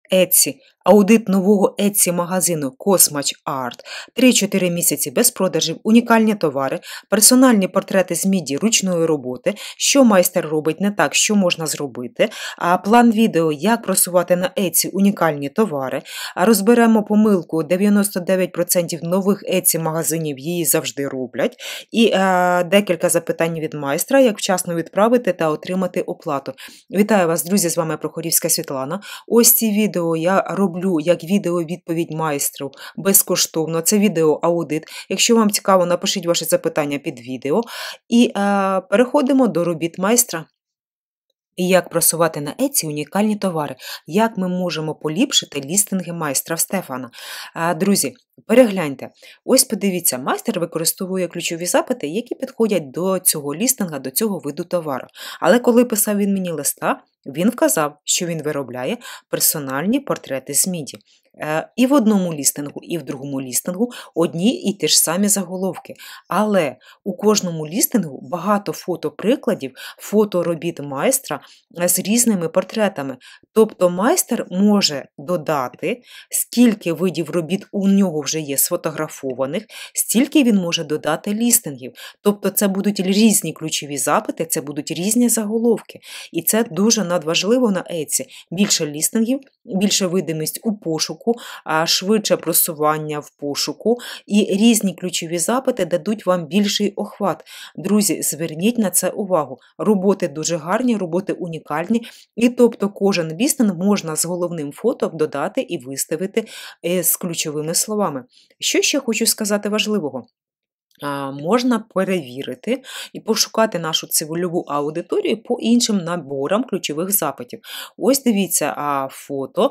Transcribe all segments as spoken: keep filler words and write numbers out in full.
Etsy. Аудит нового Etsy-магазину Cosmach Art, три-чотири місяці без продажів, унікальні товари, персональні портрети з міді ручної роботи, що майстер робить не так, що можна зробити, а план відео, як просувати на Etsy унікальні товари, розберемо помилку, дев'яносто дев'ять відсотків нових Etsy-магазинів її завжди роблять, і е, декілька запитань від майстра, як вчасно відправити та отримати оплату. Вітаю вас, друзі, з вами Прохорівська Світлана. Ось ці відео я роблю як відео-відповідь майстру безкоштовно. Це відео-аудит. Якщо вам цікаво, напишіть ваші запитання під відео. І е, переходимо до робіт майстра. І як просувати на Etsy унікальні товари. Як ми можемо поліпшити лістинги майстра Стефана. Е, друзі, перегляньте. Ось подивіться, майстер використовує ключові запити, які підходять до цього лістинга, до цього виду товару. Але коли писав він мені листа, він вказав, що він виробляє персональні портрети з міді. І в одному лістингу, і в другому лістингу одні і ті ж самі заголовки. Але у кожному лістингу багато фотоприкладів, фоторобіт майстра з різними портретами. Тобто майстер може додати, скільки видів робіт у нього вже є сфотографованих, стільки він може додати лістингів. Тобто це будуть різні ключові запити, це будуть різні заголовки. І це дуже надважливо на Etsy. Більше лістингів, більше видимість у пошуку, швидше просування в пошуку і різні ключові запити дадуть вам більший охват. Друзі, зверніть на це увагу. Роботи дуже гарні, роботи унікальні, і тобто кожен лістинг можна з головним фото додати і виставити з ключовими словами. Що ще хочу сказати важливого? Можна перевірити і пошукати нашу цільову аудиторію по іншим наборам ключових запитів. Ось дивіться, фото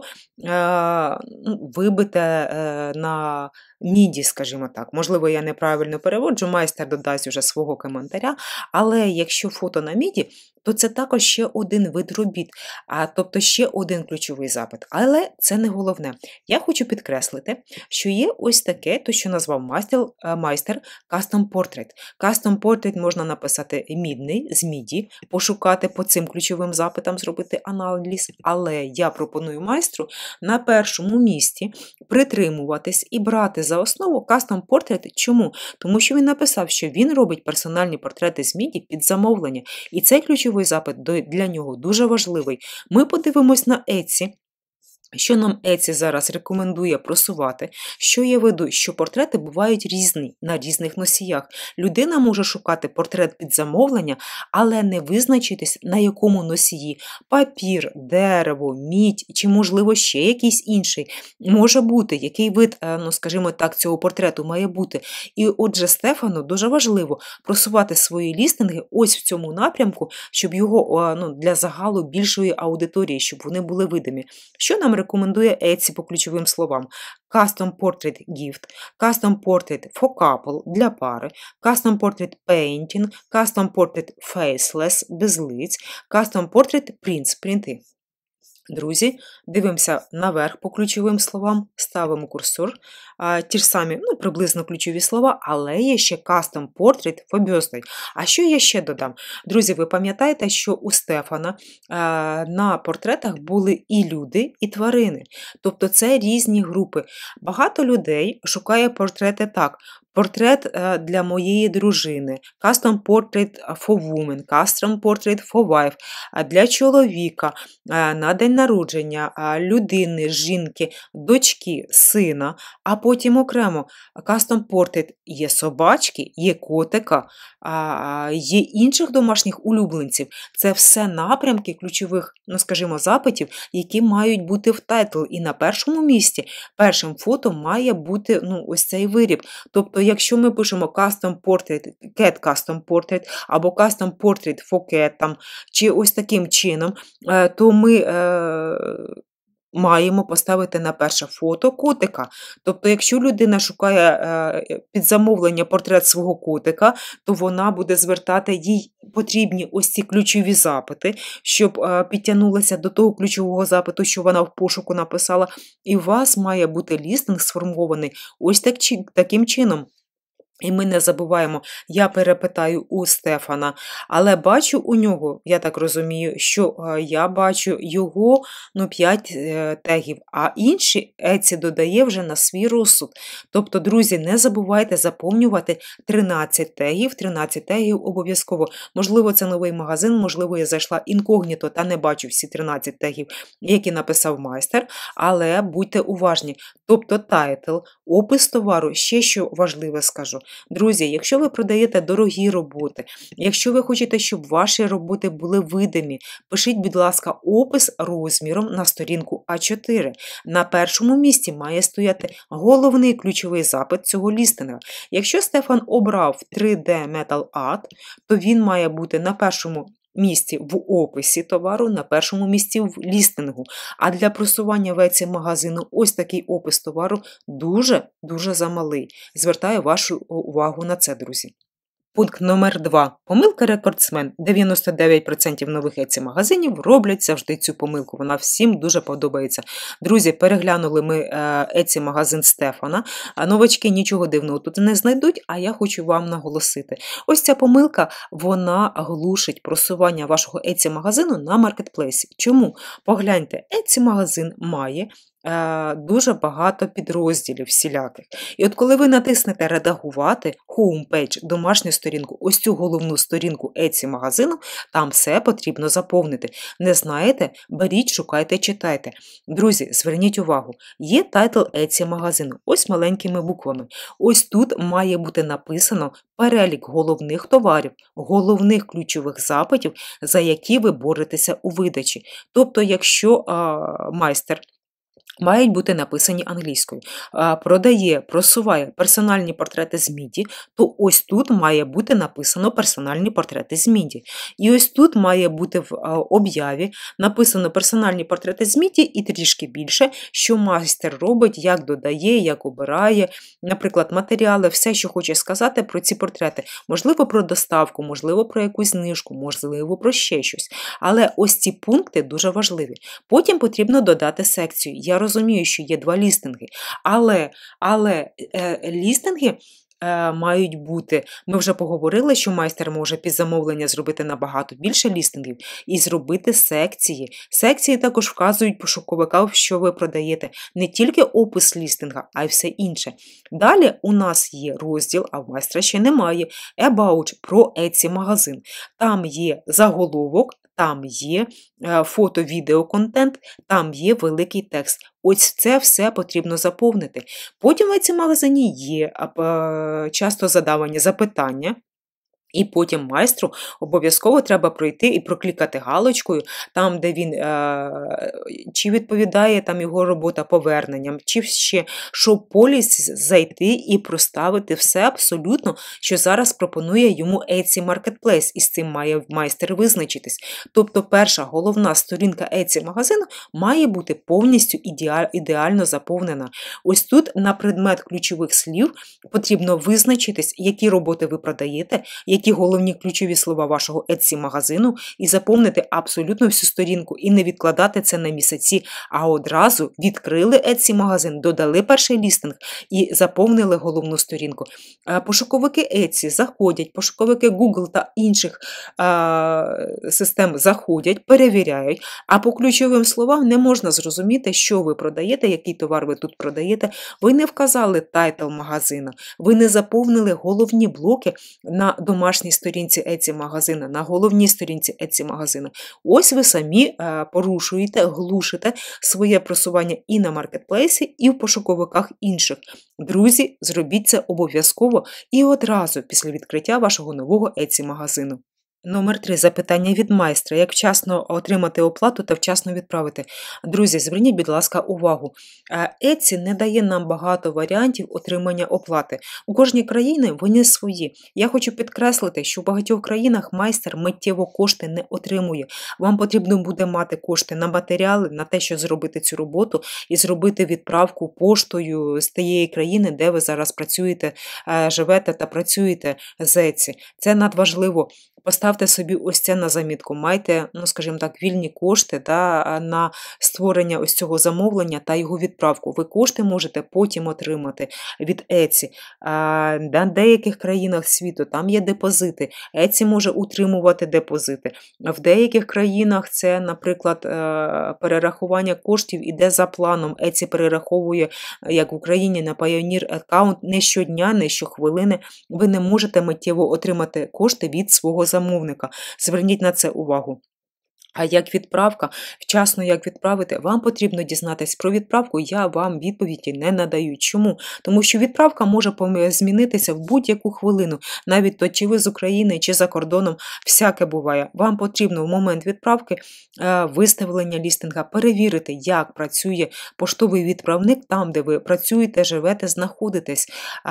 вибите на міді, скажімо так. Можливо, я неправильно переводжу, майстер додасть вже свого коментаря, але якщо фото на міді, то це також ще один вид робіт, а, тобто ще один ключовий запит. Але це не головне. Я хочу підкреслити, що є ось таке, то що назвав майстер, майстер Custom Portrait. Custom Portrait можна написати мідний, з міді, пошукати по цим ключовим запитам, зробити аналіз, але я пропоную майстру на першому місці притримуватись і брати за основу Custom Portrait. Чому? Тому що він написав, що він робить персональні портрети з міді під замовлення. І цей ключовий запит для нього дуже важливий. Ми подивимось на Etsy. Що нам Etsy зараз рекомендує просувати? Що я веду? Що портрети бувають різні, на різних носіях. Людина може шукати портрет під замовлення, але не визначитись, на якому носії. Папір, дерево, мідь, чи, можливо, ще якийсь інший. Може бути, який вид, ну, скажімо так, цього портрету має бути. І отже, Стефану дуже важливо просувати свої лістинги ось в цьому напрямку, щоб його, ну, для загалу більшої аудиторії, щоб вони були видимі. Що нам рекомендує Etsy по ключовим словам? Custom Portrait Gift, Custom Portrait for Couple для пари, Custom Portrait Painting, Custom Portrait Faceless без лиць, Custom Portrait Prints принти. Друзі, дивимося наверх по ключовим словам, ставимо курсор, а, ті ж самі, ну, приблизно ключові слова, але є ще Custom Portrait for Birthday. А що я ще додам? Друзі, ви пам'ятаєте, що у Стефана а, на портретах були і люди, і тварини. Тобто це різні групи. Багато людей шукає портрети так. Портрет для моєї дружини, Custom Portrait for Woman, Custom Portrait for Wife, для чоловіка, на день народження, людини, жінки, дочки, сина, а потім окремо Custom Portrait є собачки, є котика, є інших домашніх улюбленців. Це все напрямки ключових, ну, скажімо, запитів, які мають бути в тайтл. І на першому місці, першим фото має бути, ну, ось цей виріб. Тобто, якщо ми пишемо Custom Portrait, Cat Custom Portrait або Custom Portrait for Cat, там, чи ось таким чином, то ми е, маємо поставити на перше фото котика. Тобто, якщо людина шукає е, під замовлення портрет свого котика, то вона буде звертати, їй потрібні ось ці ключові запити, щоб е, підтягнулася до того ключового запиту, що вона в пошуку написала. І у вас має бути лістинг сформований ось так, таким чином. І ми не забуваємо, я перепитаю у Стефана, але бачу у нього, я так розумію, що е, я бачу його, ну, п'ять е, тегів, а інші Etsy додає вже на свій розсуд. Тобто, друзі, не забувайте заповнювати тринадцять тегів, тринадцять тегів обов'язково. Можливо, це новий магазин, можливо, я зайшла інкогніто та не бачу всі тринадцять тегів, які написав майстер, але будьте уважні. Тобто, тайтл, опис товару, ще що важливе скажу. Друзі, якщо ви продаєте дорогі роботи, якщо ви хочете, щоб ваші роботи були видимі, пишіть, будь ласка, опис розміром на сторінку а чотири. На першому місці має стояти головний ключовий запит цього лістинга. Якщо Стефан обрав три де Metal Art, то він має бути на першому місці в описі товару, на першому місці в лістингу. А для просування в Etsy магазину ось такий опис товару дуже-дуже замалий. Звертаю вашу увагу на це, друзі. Пункт номер два. Помилка рекордсмен. дев'яносто дев'ять відсотків нових Etsy магазинів роблять завжди цю помилку. Вона всім дуже подобається. Друзі, переглянули ми Etsy магазин Стефана. Новачки нічого дивного тут не знайдуть, а я хочу вам наголосити. Ось ця помилка, вона глушить просування вашого Etsy магазину на маркетплейсі. Чому? Погляньте, Etsy магазин має дуже багато підрозділів всіляких. І от коли ви натиснете «Редагувати», «Homepage», «Домашню сторінку», ось цю головну сторінку Etsy магазину, там все потрібно заповнити. Не знаєте? Беріть, шукайте, читайте. Друзі, зверніть увагу, є тайтл Etsy магазину, ось маленькими буквами. Ось тут має бути написано перелік головних товарів, головних ключових запитів, за які ви боретеся у видачі. Тобто, якщо а, майстер мають бути написані англійською. Продає, просуває персональні портрети з міді, то ось тут має бути написано персональні портрети з міді. І ось тут має бути в об'яві написано персональні портрети з міді і трішки більше, що майстер робить, як додає, як обирає, наприклад, матеріали, все, що хоче сказати про ці портрети. Можливо, про доставку, можливо, про якусь знижку, можливо, про ще щось. Але ось ці пункти дуже важливі. Потім потрібно додати секцію. Я розумію, що є два лістинги, але, але е, лістинги е, мають бути, ми вже поговорили, що майстер може під замовлення зробити набагато більше лістингів і зробити секції. Секції також вказують пошуковикам, що ви продаєте, не тільки опис лістинга, а й все інше. Далі у нас є розділ, а в майстра ще немає, About, про Etsy магазин. Там є заголовок, там є фото-відео-контент, там є великий текст. Ось це все потрібно заповнити. Потім в Etsy магазині є часто задавані запитання, і потім майстру обов'язково треба пройти і проклікати галочкою, там, де він, е, чи відповідає там його робота поверненням, чи ще, щоб поліс зайти і проставити все абсолютно, що зараз пропонує йому Etsy Marketplace, і з цим має майстер визначитись. Тобто перша головна сторінка Etsy магазину має бути повністю ідеаль, ідеально заповнена. Ось тут на предмет ключових слів потрібно визначитись, які роботи ви продаєте, які головні ключові слова вашого Etsy магазину, і заповнити абсолютно всю сторінку, і не відкладати це на місяці, а одразу відкрили Etsy магазин, додали перший лістинг і заповнили головну сторінку. Пошуковики Etsy заходять, пошуковики Google та інших а, систем заходять, перевіряють, а по ключовим словам не можна зрозуміти, що ви продаєте, який товар ви тут продаєте. Ви не вказали тайтл магазина, ви не заповнили головні блоки на домашній сторінці Etsy магазина, на головній сторінці Etsy магазина. Ось ви самі е, порушуєте, глушите своє просування і на маркетплейсі, і в пошуковиках інших. Друзі, зробіть це обов'язково і одразу після відкриття вашого нового Etsy магазину. Номер три. Запитання від майстра. Як вчасно отримати оплату та вчасно відправити? Друзі, зверніть, будь ласка, увагу. Etsy не дає нам багато варіантів отримання оплати. У кожній країні вони свої. Я хочу підкреслити, що в багатьох країнах майстер миттєво кошти не отримує. Вам потрібно буде мати кошти на матеріали, на те, щоб зробити цю роботу і зробити відправку поштою з тієї країни, де ви зараз працюєте, живете та працюєте з Etsy. Це надважливо. Поставте собі ось це на замітку. Майте, ну, скажімо так, вільні кошти да, на створення ось цього замовлення та його відправку. Ви кошти можете потім отримати від Etsy. На деяких країнах світу там є депозити. Etsy може утримувати депозити. В деяких країнах це, наприклад, перерахування коштів іде за планом. Etsy перераховує, як в Україні, на Payoneer аккаунт не щодня, не щохвилини. Ви не можете миттєво отримати кошти від свого замовника. Зверніть на це увагу. А як відправка, вчасно як відправити, вам потрібно дізнатись про відправку, я вам відповіді не надаю. Чому? Тому що відправка може змінитися в будь-яку хвилину, навіть то, чи ви з України, чи за кордоном, всяке буває. Вам потрібно в момент відправки виставлення лістинга перевірити, як працює поштовий відправник там, де ви працюєте, живете, знаходитесь,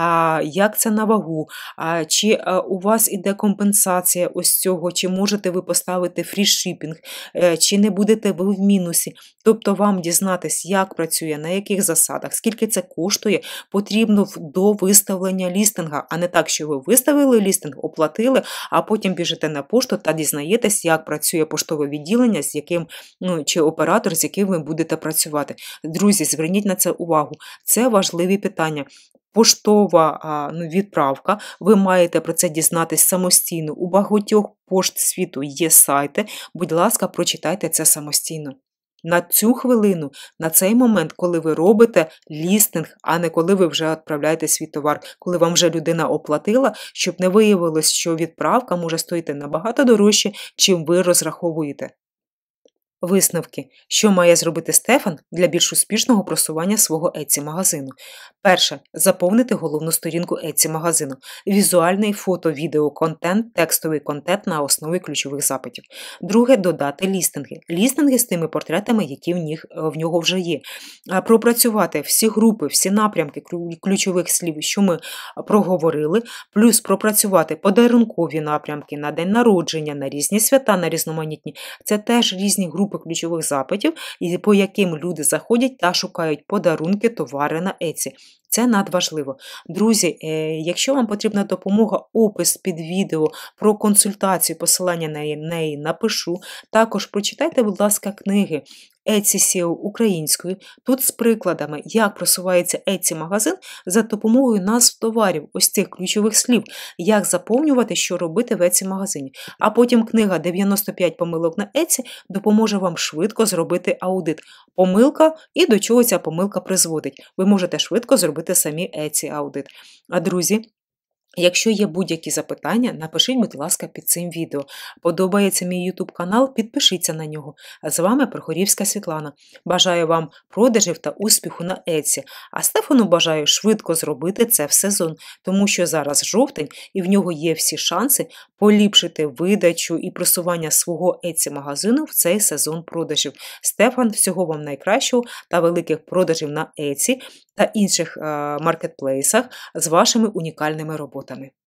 як це на вагу, чи у вас іде компенсація ось цього, чи можете ви поставити фрішипінг, чи не будете ви в мінусі. Тобто вам дізнатись, як працює, на яких засадах, скільки це коштує, потрібно до виставлення лістинга, а не так, що ви виставили лістинг, оплатили, а потім біжите на пошту та дізнаєтесь, як працює поштове відділення, з яким, ну, чи оператор, з яким ви будете працювати. Друзі, зверніть на це увагу. Це важливі питання. Поштова ну, відправка, ви маєте про це дізнатись самостійно. У багатьох пошт світу є сайти, будь ласка, прочитайте це самостійно. На цю хвилину, на цей момент, коли ви робите лістинг, а не коли ви вже відправляєте свій товар, коли вам вже людина оплатила, щоб не виявилось, що відправка може стоїти набагато дорожче, чим ви розраховуєте. Висновки. Що має зробити Стефан для більш успішного просування свого Etsy-магазину? Перше. Заповнити головну сторінку Etsy-магазину. Візуальний фото-відео-контент, текстовий контент на основі ключових запитів. Друге. Додати лістинги. Лістинги з тими портретами, які в, них, в нього вже є. Пропрацювати всі групи, всі напрямки ключових слів, що ми проговорили, плюс пропрацювати подарункові напрямки на день народження, на різні свята, на різноманітні. Це теж різні групи ключових запитів, по яким люди заходять та шукають подарунки, товари на Etsy. Це надважливо. Друзі, якщо вам потрібна допомога, опис під відео про консультацію, посилання на неї напишу. Також прочитайте, будь ласка, книги Etsy сео українською, тут з прикладами, як просувається Etsy-магазин за допомогою назв товарів, ось цих ключових слів, як заповнювати, що робити в Etsy-магазині. А потім книга дев'яносто п'ять помилок на Etsy допоможе вам швидко зробити аудит. Помилка і до чого ця помилка призводить. Ви можете швидко зробити самі Etsy-аудит. А друзі, якщо є будь-які запитання, напишіть, будь ласка, під цим відео. Подобається мій YouTube канал? Підпишіться на нього. А з вами Прохорівська Світлана. Бажаю вам продажів та успіху на Etsy. А Стефану бажаю швидко зробити це в сезон, тому що зараз жовтень і в нього є всі шанси поліпшити видачу і просування свого Etsy-магазину в цей сезон продажів. Стефан, всього вам найкращого та великих продажів на Etsy та інших маркетплейсах з вашими унікальними роботами.